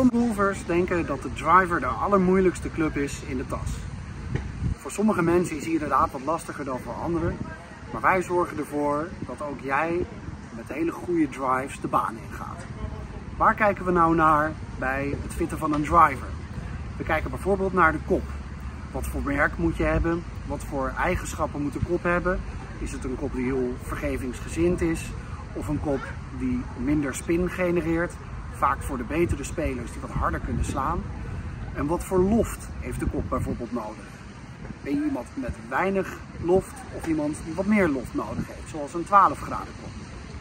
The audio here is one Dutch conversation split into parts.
Veel golfers denken dat de driver de allermoeilijkste club is in de tas. Voor sommige mensen is die inderdaad wat lastiger dan voor anderen. Maar wij zorgen ervoor dat ook jij met hele goede drives de baan ingaat. Waar kijken we nou naar bij het fitten van een driver? We kijken bijvoorbeeld naar de kop. Wat voor merk moet je hebben? Wat voor eigenschappen moet de kop hebben? Is het een kop die heel vergevingsgezind is? Of een kop die minder spin genereert? Vaak voor de betere spelers die wat harder kunnen slaan. En wat voor loft heeft de kop bijvoorbeeld nodig? Ben je iemand met weinig loft of iemand die wat meer loft nodig heeft, zoals een 12 graden kop?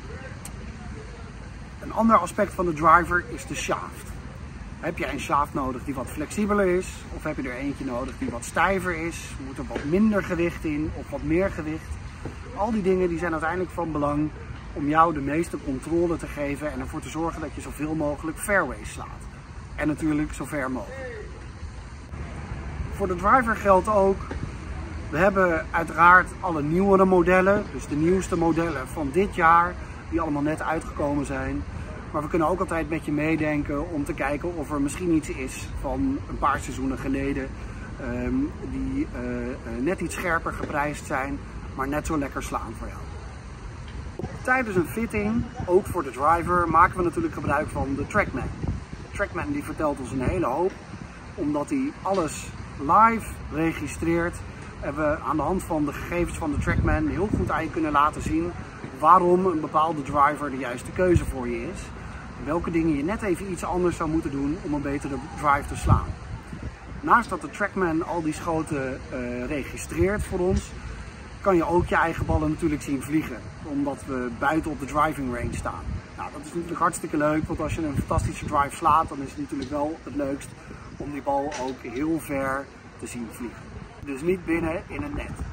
Een ander aspect van de driver is de shaft. Heb je een shaft nodig die wat flexibeler is, of heb je er eentje nodig die wat stijver is? Moet er wat minder gewicht in of wat meer gewicht? Al die dingen die zijn uiteindelijk van belang om jou de meeste controle te geven en ervoor te zorgen dat je zoveel mogelijk fairways slaat. En natuurlijk zo ver mogelijk. Voor de driver geldt ook, we hebben uiteraard alle nieuwere modellen, dus de nieuwste modellen van dit jaar, die allemaal net uitgekomen zijn. Maar we kunnen ook altijd met je meedenken om te kijken of er misschien iets is van een paar seizoenen geleden die net iets scherper geprijsd zijn, maar net zo lekker slaan voor jou. Tijdens een fitting, ook voor de driver, maken we natuurlijk gebruik van de TrackMan. De TrackMan die vertelt ons een hele hoop, omdat hij alles live registreert. Hebben we aan de hand van de gegevens van de TrackMan heel goed aan je kunnen laten zien waarom een bepaalde driver de juiste keuze voor je is. En welke dingen je net even iets anders zou moeten doen om een betere drive te slaan. Naast dat de TrackMan al die schoten registreert voor ons, kan je ook je eigen ballen natuurlijk zien vliegen. Omdat we buiten op de driving range staan. Nou, dat is natuurlijk hartstikke leuk, want als je een fantastische drive slaat, dan is het natuurlijk wel het leukst om die bal ook heel ver te zien vliegen. Dus niet binnen in een net.